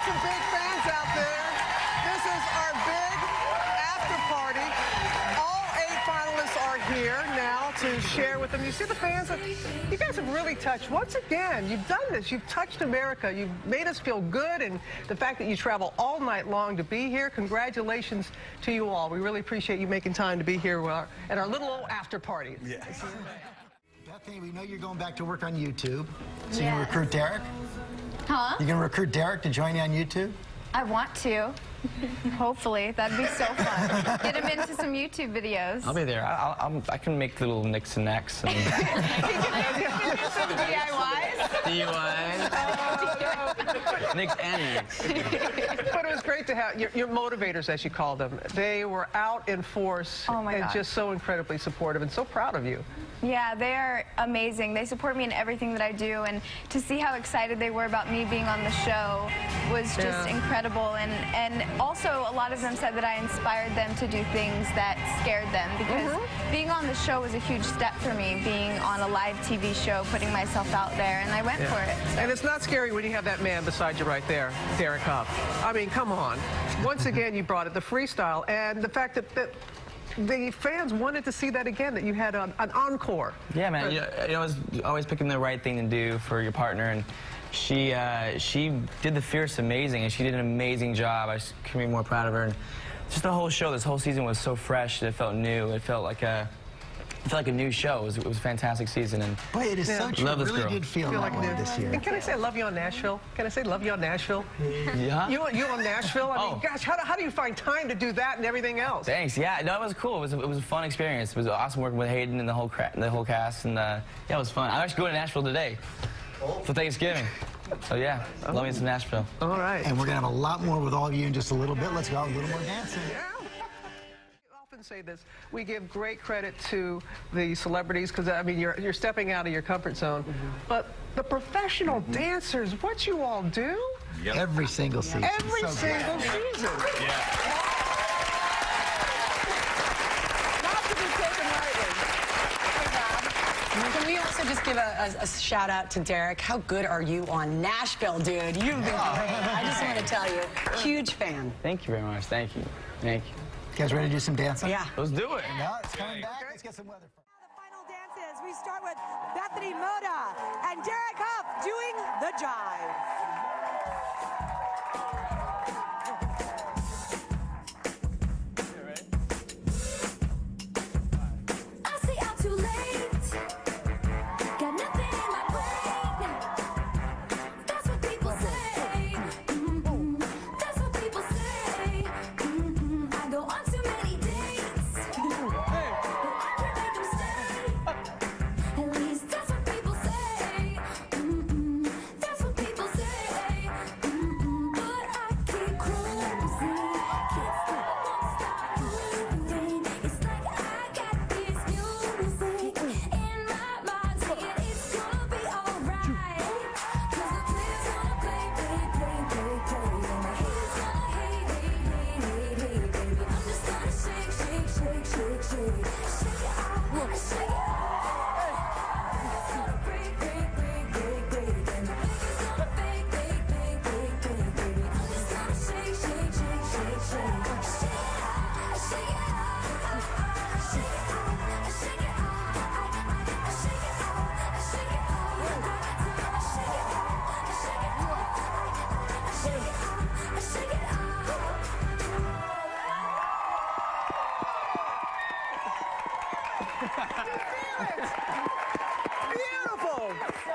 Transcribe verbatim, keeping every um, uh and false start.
some big fans out there. This is our big after party. All eight finalists are here now to share with them. You see the fans? You guys have really touched. Once again, you've done this. You've touched America. You've made us feel good, and the fact that you travel all night long to be here, congratulations to you all. We really appreciate you making time to be here at our little old after party. Yeah. Bethany, we know you're going back to work on YouTube. So Yeah. you gonna recruit Derek? Huh? You gonna recruit Derek to join you on YouTube? I want to. Hopefully. That'd be so fun. Get him into some YouTube videos. I'll be there. I, I'll, I can make little nicks and necks. And Some D I Ys? D I Ys. Nicks and nicks. But it was great to have your, your motivators, as you call them. They were out in force Oh my and God. just so incredibly supportive and so proud of you. Yeah, they are amazing. They support me in everything that I do, and to see how excited they were about me being on the show was just Yeah. incredible. And, and also, a lot of them said that I inspired them to do things that scared them, because Mm-hmm. being on the show was a huge step for me, being on a live T V show, putting myself out there, and I went Yeah. for it. And it's not scary when you have that man beside you right there, Derek Hough. I mean, come on. Once again, you brought it, the freestyle, and the fact that, that the fans wanted to see that again, that you had an, an encore. Yeah, man. You know, you know, it's always picking the right thing to do for your partner, and she uh, she did the Fierce amazing, and she did an amazing job. I just couldn't be more proud of her. And just the whole show, this whole season was so fresh. It felt new. It felt like a, it felt like a new show. It was, it was a fantastic season, and Boy, it is Yeah. so true. Love It this really girl. did feel, Feel like like that it this year. And can I say I love you on Nashville? Can I say love you on Nashville? yeah. You, you on Nashville? I mean, Oh. gosh, how do, how do you find time to do that and everything else? Thanks. Yeah, no, it was cool. It was a, it was a fun experience. It was awesome working with Hayden and the whole cra the whole cast, and uh, yeah, it was fun. I'm actually going to Nashville today for Thanksgiving. So yeah, love me some Nashville. All right. And we're gonna have a lot more with all of you in just a little bit. Let's go out a little more dancing. Yeah. I often say this, we give great credit to the celebrities because, I mean, you're, you're stepping out of your comfort zone. Mm-hmm. But the professional mm-hmm. dancers, what you all do? Yep. Every single season. Every so single good. season. Yeah. Not to be taken lightly. Can we also just give a, a, a shout out to Derek? How good are you on Nashville, dude? You've been great. I just want to tell you, huge fan. Thank you very much. Thank you. Thank you. You guys ready to do some dancing? Yeah. Let's do it. No, it's coming back. Let's get some weather. The final dances, we start with Bethany Mota and Derek Hough doing the Jive. Beautiful.